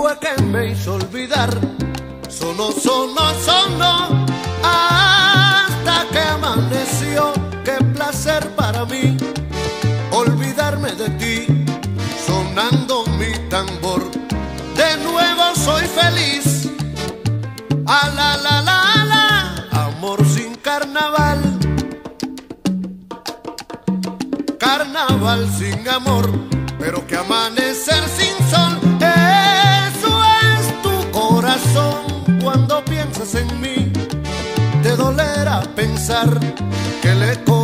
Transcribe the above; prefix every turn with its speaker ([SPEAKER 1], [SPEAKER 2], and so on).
[SPEAKER 1] fue que me hizo olvidar. Sonó, sonó, sonó hasta que amaneció. Qué placer para mí olvidarme de ti, sonando mi tambor. De nuevo soy feliz. A la la la la, amor sin carnaval. Carnaval sin amor, pero que amanecer sin sol. Eso es tu corazón. Cuando piensas en mí, te dolerá pensar que le